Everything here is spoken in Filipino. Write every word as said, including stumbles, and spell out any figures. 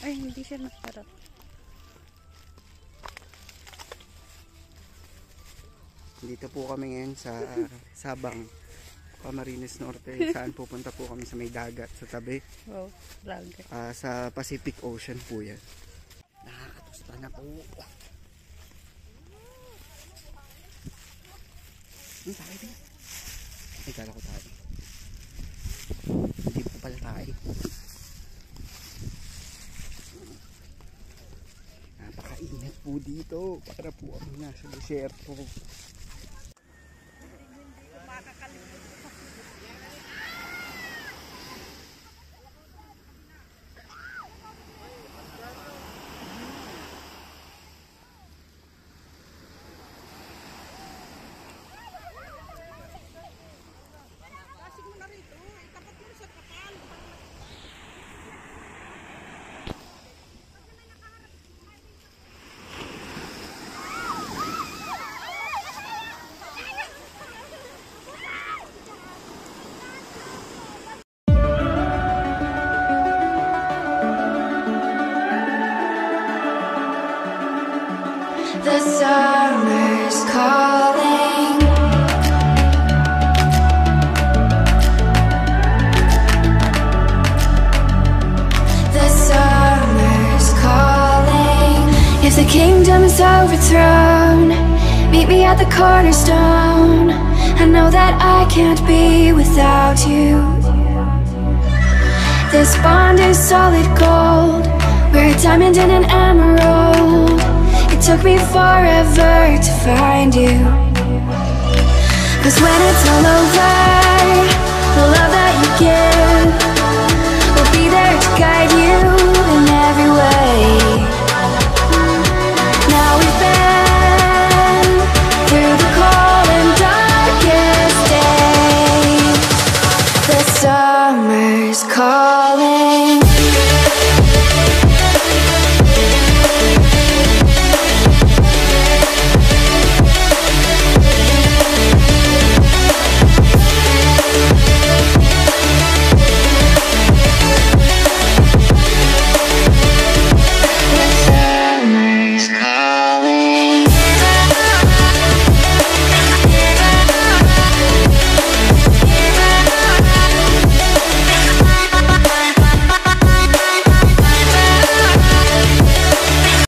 Ay, hindi siya nasarap. Dito po kami ngayon sa Sabang, Camarines Norte. Saan pupunta po kami sa may dagat sa tabi. Wow, dagat. Uh, sa Pacific Ocean po yan. Nakakatusta na po. Ano tayo din? Ay, kala ko tayo. Hindi po pala tayo. Napakainit po dito. Para po kami nasa desierto. The summer's calling. The summer's calling. If the kingdom is overthrown, meet me at the cornerstone. I know that I can't be without you. This bond is solid gold. We're a diamond and an emerald. Took me forever to find you. 'Cause when it's all over,